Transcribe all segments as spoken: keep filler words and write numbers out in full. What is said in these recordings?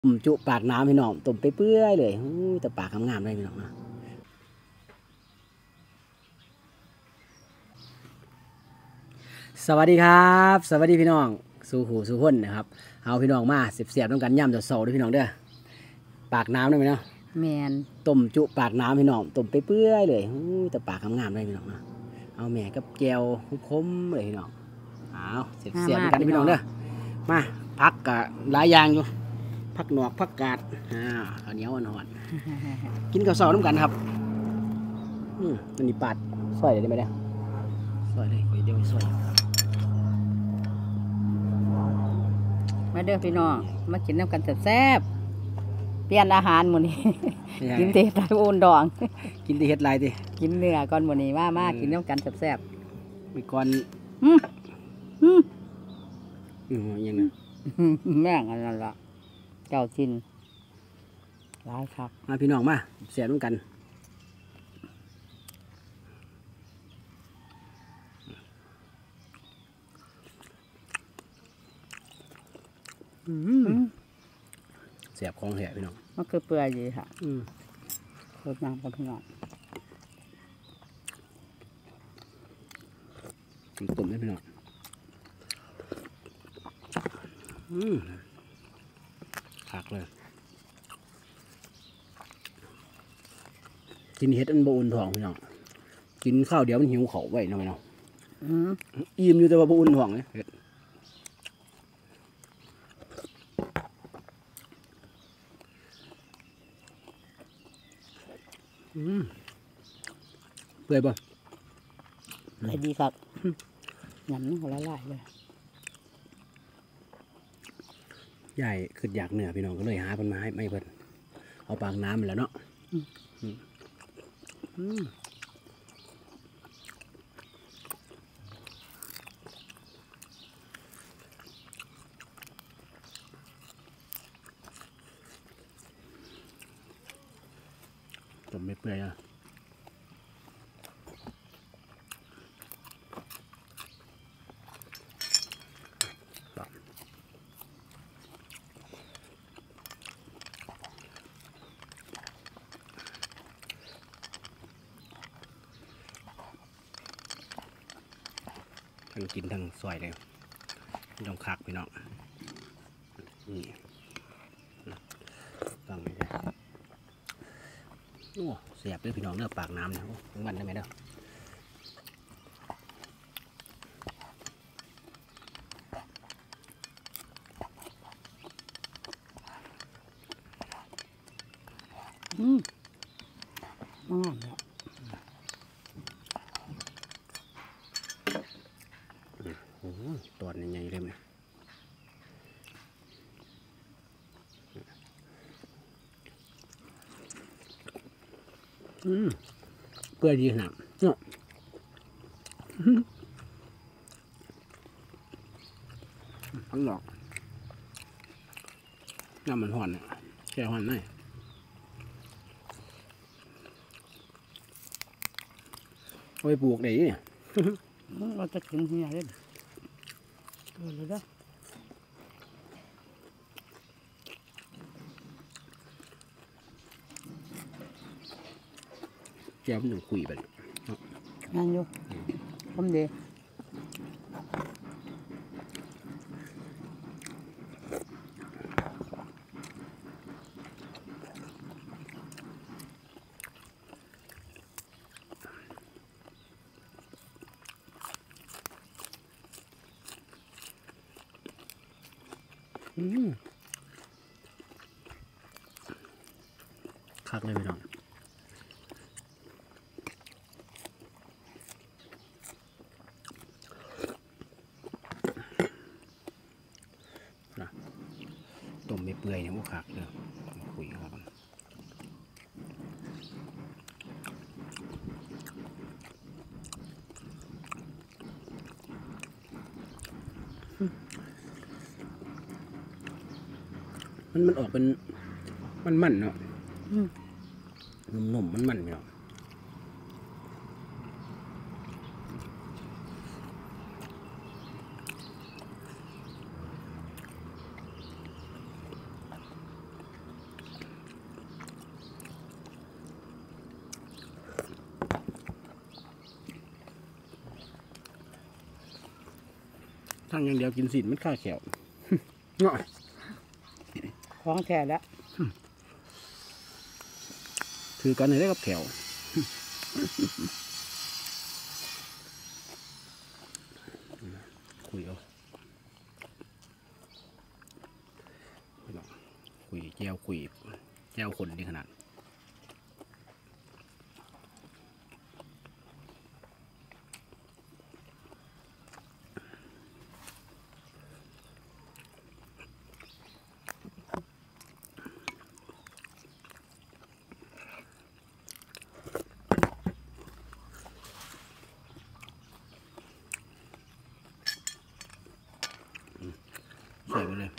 ต้มจุปากน้ำพี่น้องต้มไปเปื่อยเลยแต่ปากงามๆเลยพี่น้องนะสวัสดีครับสวัสดีพี่น้องสู่หูสู่พ้นนะครับเอาพี่น้องมาเสียบๆต้องกันย่ำจะเสาด้วยพี่น้องเด้อปากน้ำได้ไหมเนาะแมนต้มจุปากน้ำพี่น้องต้มไปเปื่อยเลยแต่ปากงามๆเลยพี่น้องนะเอาแม่กับแก้วคมๆเลยพี่น้องเอาเสียบๆกันพี่น้องเด้อมาพักกับหลายอย่างอยู่พักหนอกพักกาดอ่าข้าวเหนียวอ่อนๆกินกับซอสน้ำกันครับอืมอันนี้ปาดซอยได้ไหมเนี่ยซอยเลยเดี๋ยวซอยมาเด้อพี่น้องมากินน้ำกันแซ่บๆเปลี่ยนอาหารหมดนี้ กินเทปลายอุ่นดองกินที่เฮ็ดไรดิกินเนื้อก่อนหมดนี้มามากินน้ำกันแซ่บๆมีก่อนอืมอืมอืมยังไงแม่งอันนั้นละเจ้าชินร้ายครับมาพี่น้องมาเสียบน้ำกันเสียบของแหะพี่น้องมันคือเปื่อยดีค่ะอืมรสน้ำกับพี่น้องตุ่มได้พี่น้องอืมหักเลยกินเห็ดอันบอุ่นท้องพี่น้องกินข้าวเดี๋ยวมันหิวเขาไว้นะพี่น้องอิ่มอยู่แต่ว่าบอุ่นท้องเลยเห็ดเปื่อยป่ะเปื่อยดีครับยำนี่หัวละลายเลยใหญ่ขึ้นอยากเหนือพี่น้องก็เลยหาเพิ่นมาให้ไม่เพิ่นเอาปากน้ำไปแล้วเนาะต้มไม่เปื่อยอ่ะทั้งกินทั้งซอยเลยไม่ต้องคักพี่น้องนี่ต้องไม่ได้โอ้เสียบด้วยพี่น้องเนื้อปากน้ำเนี่ยทั้งวันได้ไหมเด้ออืมอ่าเนี่ยตัวนี้ใหญ่เลยไหมอืมเพื่อดีขนาดเนาะทั้งหลอกน้ำมันห่อนเนี่ยแค่ห่อนหน่อยเอาไปปลูกได้เนี่ยเราจะกินที่ไหนเล่นเกินเลยนะแก้วมันหนึ่งคุยไปงานอยู่ทำดีคักเลยพี่น้องต้มไม่เปื่อยเนี่ยมันคักเลยคุยครับมันมันออกเป็นมันมันเนาะนุ่มๆมันมันเนาะอทั้งอย่างเดียวกินสินมันข้าแขวเนาะของแท้แล้วถือกันให้ได้กับแขวคุยเอาคุยแก้วคุยแก้วคนดีขนาดใส่ไปเลย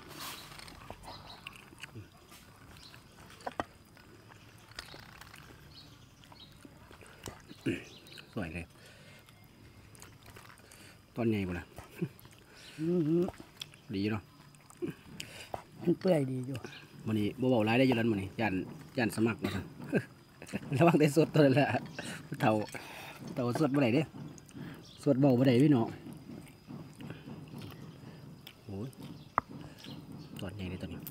สวยเลยตอนใหญ่ปะล่ะอื้อหือดีเนาะมันเปื่อยดีอยู่วันนี้บ่เบาร้ายได้อยู่แล้ววันนี้ยันยันสมัครมาสั่น ระวังแต่สดตัวนั้นแหละเท่าเท่าสดบ่ได้เด้สดเบาบ่ได้พี่น้องโอ้ยตอนใหญ่เลยตอนนี้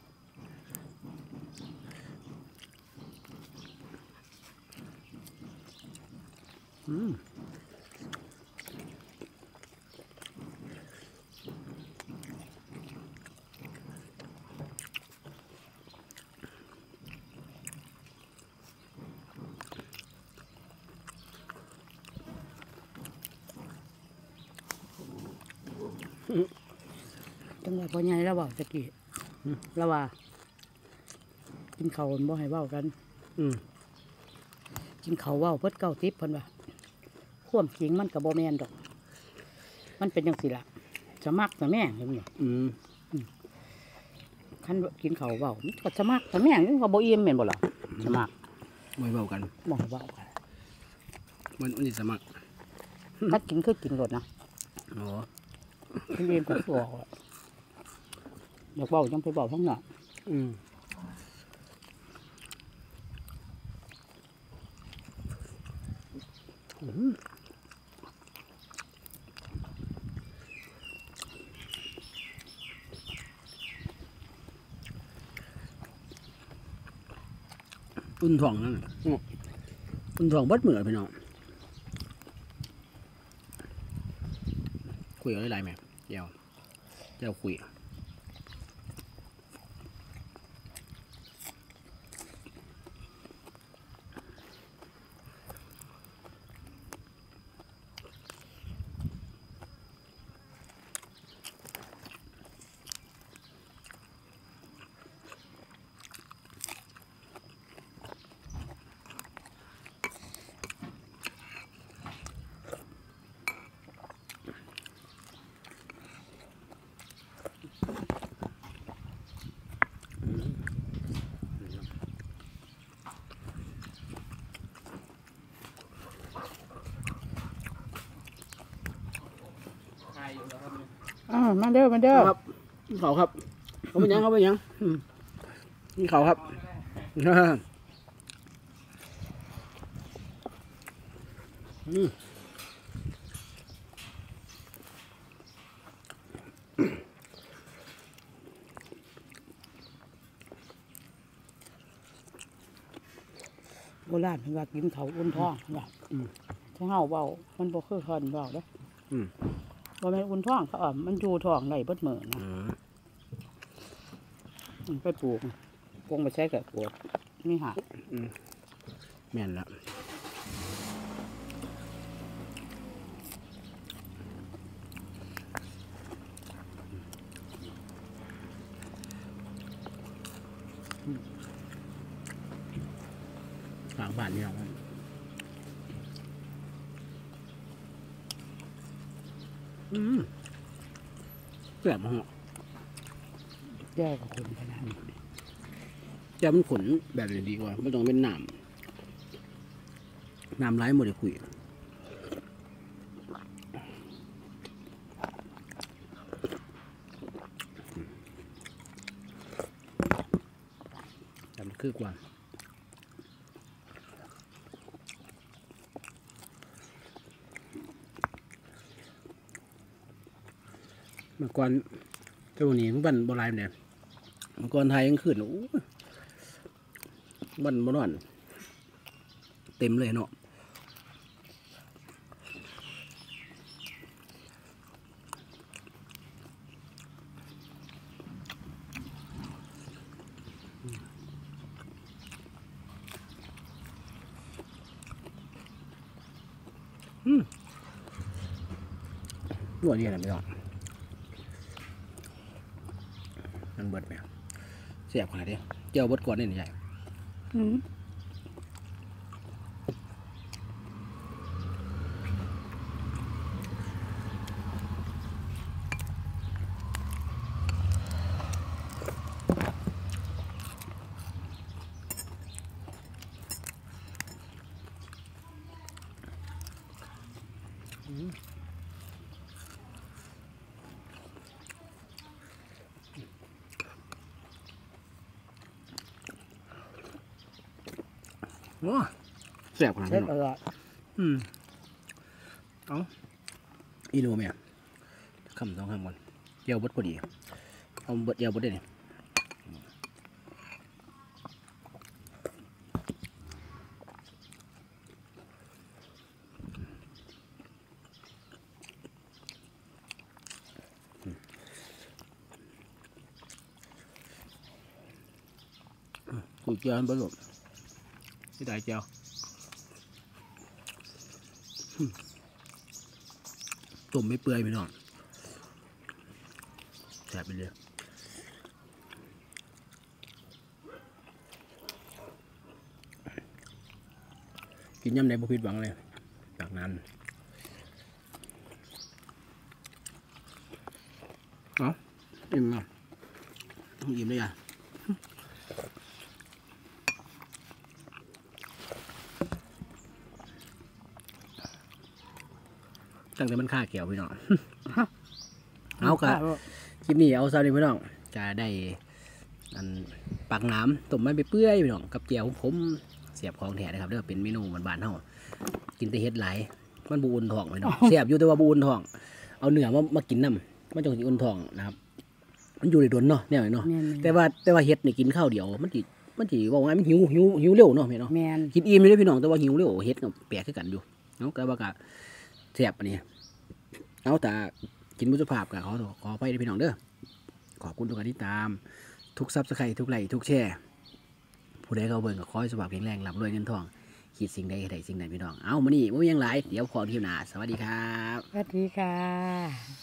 อืมจังหวะพอใหญ่แล้วบอกตะกี้แล้วว่ากินเขาวบ่ให้เว้ากันอืมกินเขาวเว้าเพิดเก้าทิพย์เพิ่นว่าความจริงมันก็บ่แม่นดอก มันเป็นจังซี่ล่ะสมัครแต่แม่งเห็นบ่อืมคันกินเขาวเว้ามันก็สมัครแต่แม่งมันก็บ่อิ่มแม่นบ่ล่ะสมัครไว้เบากันบ่ให้เว้ากันมันมันสิสมัครถ้ากินคือกินรสนะโอ้เรียนกับตัวอยากเว้าจังไปเว้าทั้งนั้นอืมอืมอุ่นถ่องนั่นน่ะอื้ออุ่นถ่องเบิดมือพี่น้องคุยอะไรหลายๆแม่เดี๋ยวเดี๋ยวคุยอ่ามาเด้อมาเด้อครับกินเขาครับเขาเป็นหยังเขาเป็นหยังอืมกินเขาครับอืมโบราณเพิ่นว่ากินเขาวอุ่นท้องว่าถ้าเฮาเว้ามันบ่คือคนเว้าเด้ออืมบ่แม่นอุ่นท้องเขาอ่ะมันอยู่ท้องได้เบิดมื้อนะอืมมันไปปลูกกงไปใช้กับปวดนี่หาแม่นละทางบ้านนี่ครับอืมแซ่บมากแย่กับคนขนาดนี้แต่มันขนแบบนี้ดีกว่าไม่ต้องเป็นน้ำน้ำไร้หมดเลยคุยแต่มันคือกว่า อเมื่อก่อนเจ้านี้มันบันโบราณเนี่ยเมื่อก่อนไทยยังขึ้นโอ้บันบนอนเต็มเลยเนาะอืมนวดนี่อะไรไม่ต้องมันเบิดไหมเสียบขนาดนี้เจียวเบิดก่อนนี่ใหญ่อืมโอ้เสียบขนาดเผ็นี้ดอเนาะร่อยอืมเอาอีโนเมียคำสองคำก่อนเจียวเบิดพอดีเอาเบิดเจียวเบิดได้เนี่ยกูเจียวมันเบิดหลบที่ได้เจียวตุ่มไม่เปื่อยพี่น้องแสบไปเลยกินยำในบุพิดหวังเลยจากนั้นเอ้าอิ่มอ่ะอิ่มเลยอ่ะตั้งแต่มันค่าเกี่ยวพี่น้อง เอาค่ะคลิปนี้เอาซาดิพี่น้องจะได้อันปากน้ำต้มมันไปเปื่อยพี่น้องกับเจียวผมเสียบของแท้นะครับเด้อเป็นเมนูบ้านๆเฮากินแต่เฮ็ดหลายมันบูอุ่นท้องพี่น้องเสียบอยู่แต่ว่าบูอุ่นท้องเอาเนื้อมามากินน้ำมันจะอุ่นท้องนะครับมันอยู่ในดนเนาะแนวนี้เนาะแต่ว่าแต่ว่าเฮ็ดนี่กินข้าวเดียวมันสิมันสิว่าไงมันหิวหิวหิวเร็วเนาะพี่น้องแมนกินอิ่มเลยพี่น้องแต่ว่าหิวเร็วเฮ็ดก็แปลกคือกันอยู่เนาะก็ว่าก็เสียบอันนี้เอาแต่กินมุสภาพกับเขาขอไปด้วยพี่น้องเด้อขอบคุณทุกการที่ตามทุกซับสไครต์ทุกไลค์ทุกแชร์ผู้ใดเขาเบิ่งก็ขอให้สุขภาพแข็งแรงร่ำรวยเงินทองคิดสิ่งใดใดสิ่งใดพี่น้องเอามานี่ว่ายังหลายเดี๋ยวขอทีมหน้าสวัสดีครับสวัสดีค่ะ